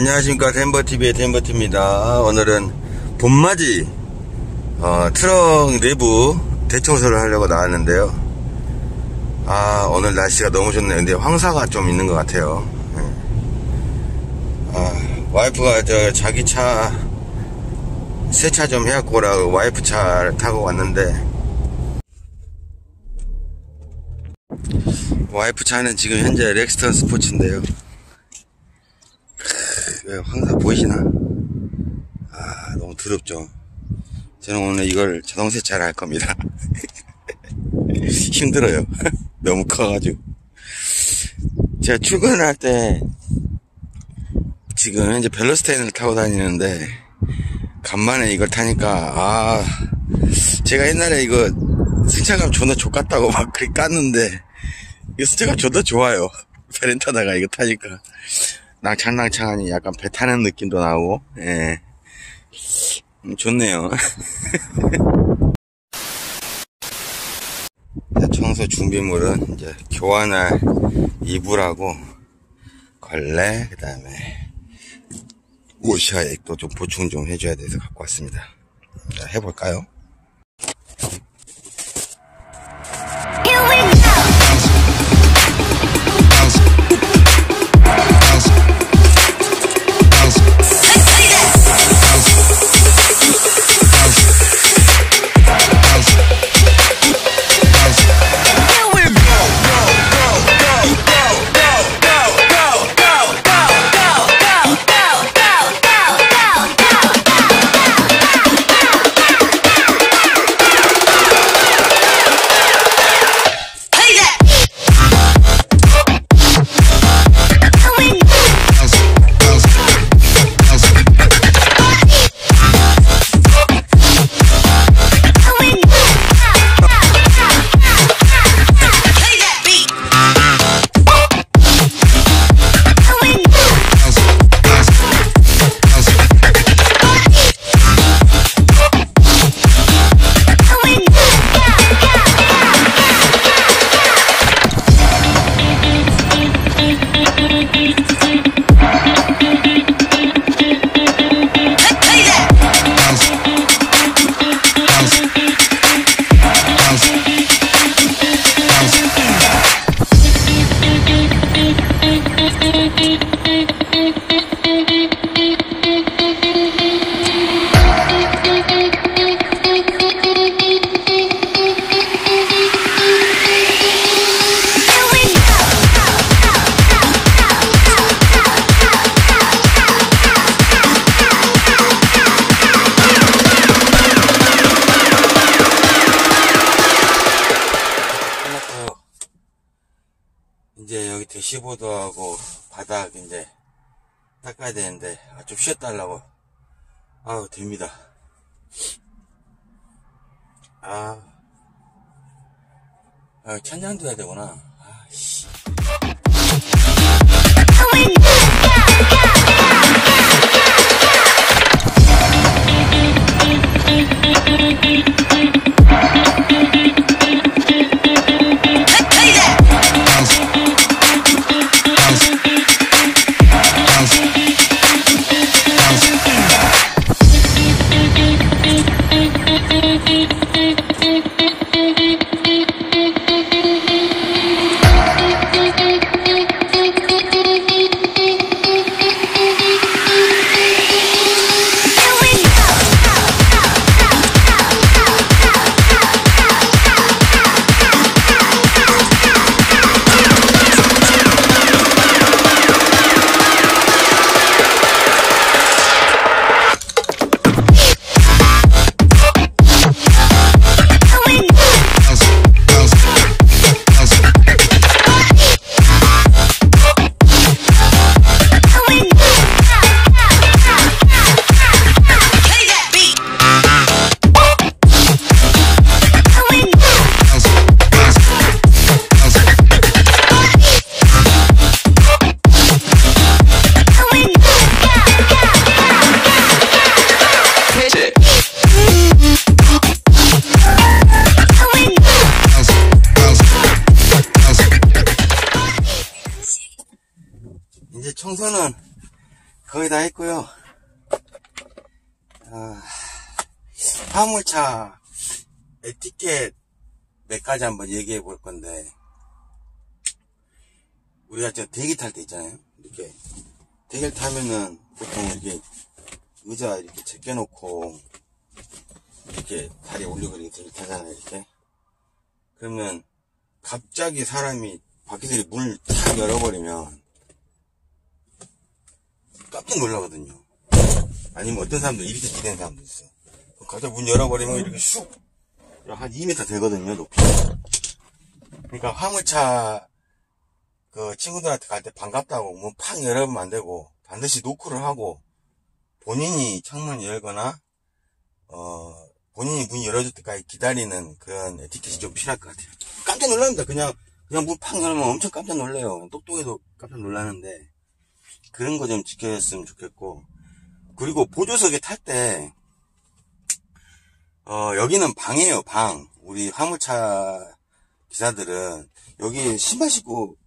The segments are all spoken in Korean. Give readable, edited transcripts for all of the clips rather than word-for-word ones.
안녕하십니까. 덴버TV의 덴버T입니다. 오늘은 봄맞이 트럭 내부 대청소를 하려고 나왔는데요. 오늘 날씨가 너무 좋네요. 근데 황사가 좀 있는 것 같아요. 와이프가 자기 차 세차 좀 해갖고 오라고 와이프 차를 타고 왔는데, 와이프 차는 지금 현재 렉스턴 스포츠인데요. 황사 보이시나? 너무 더럽죠. 저는 오늘 이걸 자동 세차를 할 겁니다. 힘들어요. 너무 커가지고. 제가 출근을 할 때 지금 현재 벨로스테인을 타고 다니는데, 간만에 이걸 타니까 제가 옛날에 이거 승차감 존나 족같다고 막 그렇게 깠는데, 이거 승차감 존나 좋아요. 베렌타다가 이거 타니까 낭창낭창하니 약간 배 타는 느낌도 나고, 좋네요. 청소 준비물은 이제 교환할 이불하고 걸레, 그 다음에 오샤액도 좀 보충 좀 해줘야 돼서 갖고 왔습니다. 자, 해볼까요? 이제 여기 대시보드하고 바닥 이제 닦아야 되는데, 좀 쉬었다 하려고. 됩니다. 천장도 해야 되구나. 씨. 거의 다 했고요. 화물차 에티켓 몇 가지 한번 얘기해 볼 건데, 우리가 저 대기 탈 때 있잖아요. 이렇게 대기를 타면은 보통 이렇게 의자 이렇게 제껴놓고 이렇게 다리 올리고 이렇게 타잖아요. 이렇게. 그러면 갑자기 사람이 밖에서 문을 탁 열어버리면 깜짝 놀라거든요. 아니면 어떤 사람도 이렇게 되는 사람도 있어. 갑자기 문 열어버리면 이렇게 슉 한 2m 되거든요, 높이. 그러니까 화물차 그 친구들한테 갈 때 반갑다고 문 팍 열어보면 안 되고, 반드시 노크를 하고 본인이 창문 열거나 본인이 문 열어줄 때까지 기다리는 그런 에티켓이 좀 필요할 것 같아요. 깜짝 놀랍니다. 그냥 문 팍 열면 엄청 깜짝 놀래요. 똑똑해도 깜짝 놀라는데, 그런 거 좀 지켜줬으면 좋겠고. 그리고 보조석에 탈 때 여기는 방이에요, 방. 우리 화물차 기사들은 여기 신발 신고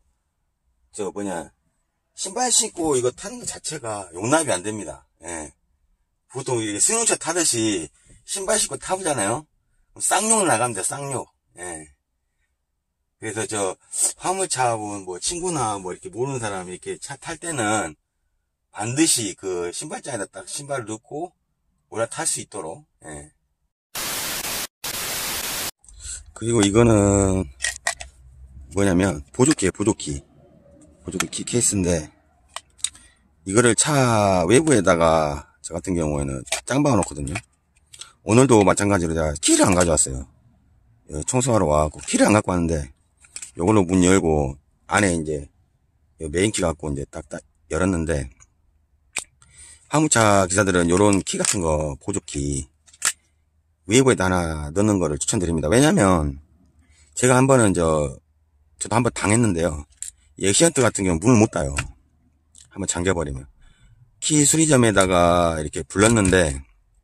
신발 신고 이거 타는 것 자체가 용납이 안 됩니다. 예. 보통 이게 승용차 타듯이 신발 신고 타보잖아요. 쌍욕 나갑니다, 쌍욕. 예. 그래서 화물차분 친구나 이렇게 모르는 사람이 이렇게 차 탈 때는 반드시 그 신발장에다 딱 신발을 넣고 올라탈 수 있도록. 예. 그리고 이거는 뭐냐면 보조키예요, 보조키 케이스인데, 이거를 차 외부에다가 저 같은 경우에는 짱 박아 놓거든요. 오늘도 마찬가지로 제가 키를 안 가져왔어요. 청소하러 와갖고 키를 안 갖고 왔는데, 요걸로 문 열고 안에 이제 메인 키 갖고 이제 딱 열었는데, 화물차 기사들은 요런 키 같은 거, 보조키 외부에다 하나 넣는 거를 추천드립니다. 왜냐면 제가 한 번은 저도 한번 당했는데요. 엑시언트 같은 경우는 문을 못 닫아요. 한번 잠겨버리면. 키 수리점에다가 이렇게 불렀는데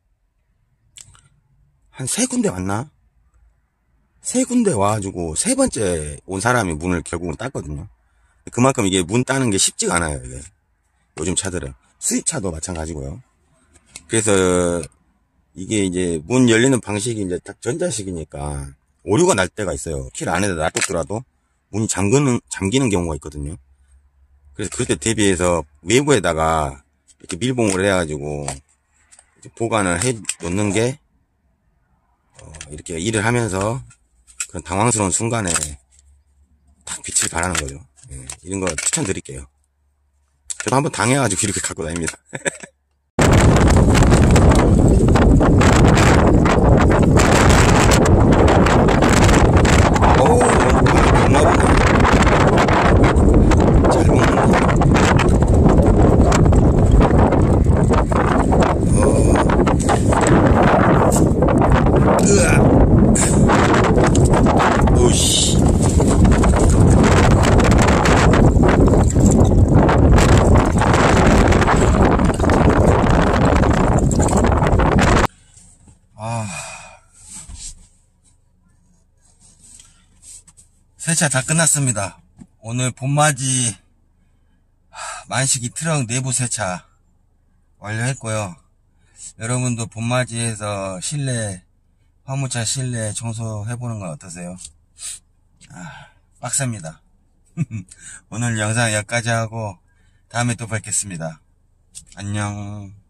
한 3군데 왔나? 3군데 와가지고 3번째 온 사람이 문을 결국은 땄거든요. 그만큼 이게 문 따는 게 쉽지가 않아요, 이게. 요즘 차들은. 수입차도 마찬가지고요. 그래서 이게 이제 문 열리는 방식이 이제 딱 전자식이니까 오류가 날 때가 있어요. 키를 안에다 놔뒀더라도 문이 잠기는 경우가 있거든요. 그래서 그때 대비해서 외부에다가 이렇게 밀봉을 해가지고 보관을 해 놓는 게 이렇게 일을 하면서 그런 당황스러운 순간에 딱 빛을 발하는 거죠. 예, 이런 거 추천드릴게요. 저도 한번 당해가지고 이렇게 갖고 다닙니다. 어우, 겁나 보네. 잘 먹는다. 오씨. 세차 다 끝났습니다. 오늘 봄맞이 만식이 트럭 내부 세차 완료했고요. 여러분도 봄맞이해서 실내, 화물차 실내 청소해보는 건 어떠세요? 빡셉니다. 오늘 영상 여기까지 하고 다음에 또 뵙겠습니다. 안녕.